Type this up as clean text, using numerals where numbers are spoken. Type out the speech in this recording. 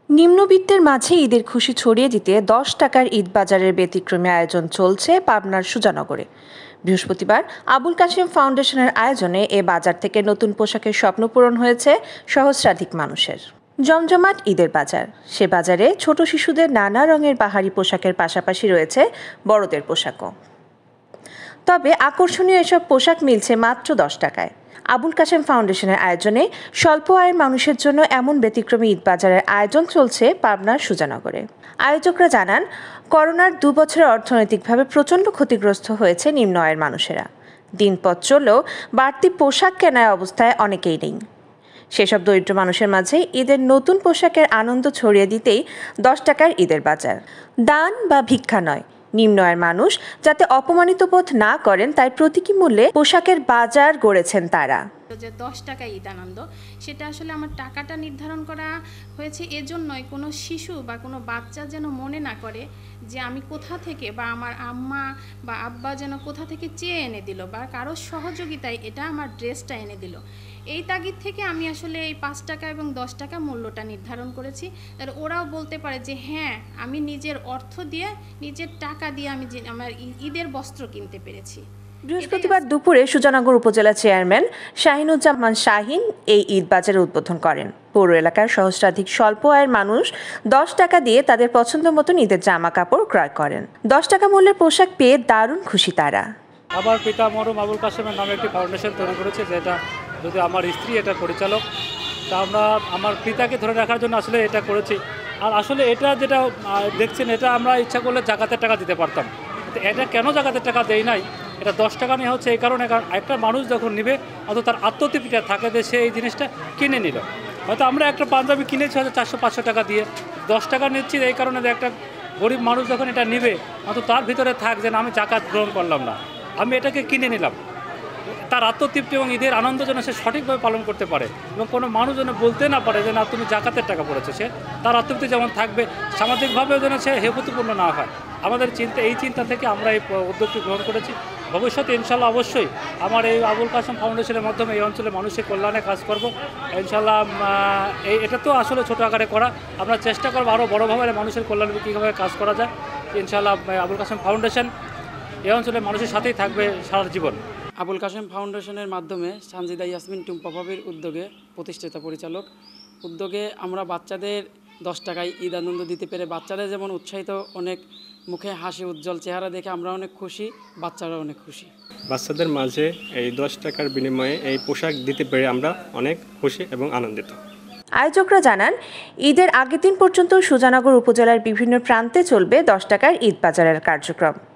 নিম্নবিত্তের মাঝে ঈদের খুশি ছড়িয়ে দিতে ১০ টাকার ঈদ বাজারের ব্যতিক্রমী আয়োজন চলছে পাবনার সুজানগরে। বৃহস্পতিবার আবুল কাশেম ফাউন্ডেশনের আয়োজনে এ বাজার থেকে নতুন পোশাকের স্বপ্ন পূরণ হয়েছে সহস্রাধিক মানুষের। জমজমাট ঈদের বাজার, সে বাজারে ছোট শিশুদের নানা রঙের বাহারি পোশাকের পাশাপাশি রয়েছে বড়দের পোশাকও। তবে আকর্ষণীয় এসব পোশাক মিলছে মাত্র ১০ টাকায়। আবুল কাশেম ফাউন্ডেশনের আয়োজনে স্বল্প আয়ের মানুষের জন্য এমন ব্যতিক্রমী ঈদ বাজারের আয়োজন চলছে পাবনার সুজানগরে। আয়োজকরা জানান, করোনার ২ বছরে অর্থনৈতিকভাবে প্রচণ্ড ক্ষতিগ্রস্ত হয়েছে নিম্ন আয়ের মানুষেরা। দিনপথ চললেও বাড়তি পোশাক কেনার অবস্থায় অনেকেই নেই। সেসব দরিদ্র মানুষের মাঝে ঈদের নতুন পোশাকের আনন্দ ছড়িয়ে দিতেই ১০ টাকার ঈদের বাজার। দান বা ভিক্ষা নয়, নিম্ন আয়ের মানুষ যাতে অপমানিত বোধ না করেন তাই প্রতীকী মূল্যে পোশাকের বাজার গড়েছেন তারা। যে ১০ টাকা ঈদ আনন্দ, সেটা আসলে আমার টাকাটা নির্ধারণ করা হয়েছে এজন্যই কোনো শিশু বা কোনো বাচ্চা যেন মনে না করে যে আমি কোথা থেকে বা আমার আম্মা বা আব্বা যেন কোথা থেকে চেয়ে এনে দিল বা কারোর সহযোগিতায় এটা আমার ড্রেসটা এনে দিল। এই তাগিদ থেকে আমি আসলে এই ৫ টাকা এবং ১০ টাকা মূল্যটা নির্ধারণ করেছি। তাহলে ওরাও বলতে পারে যে হ্যাঁ, আমি নিজের অর্থ দিয়ে, নিজের টাকা দিয়ে আমি আমার ঈদের বস্ত্র কিনতে পেরেছি। বৃহস্পতিবার দুপুরে সুজানগর উপজেলা চেয়ারম্যান শাহিনুজ্জামান শাহিন এই ঈদ বাজারের উদ্বোধন করেন। পৌর এলাকার সহস্রাধিক স্বল্প আয়ের মানুষ ১০ টাকা দিয়ে তাদের পছন্দ মতন ঈদের জামা কাপড় ক্রয় করেন। ১০ টাকা মূল্যের পোশাক পেয়ে দারুণ খুশি তারা। আমার পিতা মরহুম আবুল কাশেমের নামে একটি ফাউন্ডেশন তৈরি করেছে, যেটা যদি আমার স্ত্রী এটা পরিচালক, তা আমরা আমার পিতাকে ধরে রাখার জন্য আসলে এটা করেছি। আর আসলে এটা যেটা দেখছেন, এটা আমরা ইচ্ছা করলে জাকাতের টাকা দিতে পারতাম, এটা কেন জাকাতের টাকা দেই নাই, এটা ১০ টাকা নিয়ে হচ্ছে এই কারণে, কারণ একটা মানুষ যখন নেবে অত তার আত্মতৃপ্তিটা থাকে যে সে এই জিনিসটা কিনে নিল। হয়তো আমরা একটা পাঞ্জাবি কিনেছি হয়তো ৪০০-৫০০ টাকা দিয়ে, ১০ টাকা নিচ্ছি এই কারণে যে একটা গরিব মানুষ যখন এটা নেবে অত তার ভিতরে থাক যে আমি জাকাত গ্রহণ করলাম না, আমি এটাকে কিনে নিলাম। তার আত্মতৃপ্তি এবং ঈদের আনন্দ যেন সে সঠিকভাবে পালন করতে পারে এবং কোনো মানুষ যেন বলতে না পারে যে না তুমি জাকাতের টাকা পড়েছে, সে তার আত্মতৃপ্তি যেমন থাকবে, সামাজিকভাবেও যেন সে হেবতুপূর্ণ না হয়। আমাদের এই চিন্তা থেকে আমরা এই উদ্যোগটি গ্রহণ করেছি। ভবিষ্যতে ইনশাল্লাহ অবশ্যই আমার এই আবুল কাশেম ফাউন্ডেশনের মাধ্যমে এই অঞ্চলের মানুষের কল্যাণে কাজ করব ইনশাল্লাহ। এটা তো আসলে ছোটো আকারে করা, আমরা চেষ্টা করবো আরও বড়োভাবে মানুষের কল্যাণে কীভাবে কাজ করা যায়। ইনশাল্লাহ আবুল কাশেম ফাউন্ডেশন এই অঞ্চলের মানুষের সাথেই থাকবে সারা জীবন। আবুল কাশেম ফাউন্ডেশনের মাধ্যমে সানজিদা ইয়াসমিন টুম্পা ভাবির উদ্যোগে প্রতিষ্ঠাতা পরিচালক উদ্যোগে আমরা বাচ্চাদের ১০ টাকায় ঈদ আনন্দ দিতে পেরে বাচ্চাদের যেমন উৎসাহিত, অনেক মুখে হাসি উজ্জ্বল চেহারা দেখে আমরা অনেক খুশি, বাচ্চারাও অনেক খুশি। বাচ্চাদের মাঝে এই ১০ টাকার বিনিময়ে এই পোশাক দিতে পেরে আমরা অনেক খুশি এবং আনন্দিত। আয়োজকরা জানান, ঈদের আগের দিন পর্যন্ত সুজানগর উপজেলার বিভিন্ন প্রান্তে চলবে ১০ টাকার ঈদ বাজারের কার্যক্রম।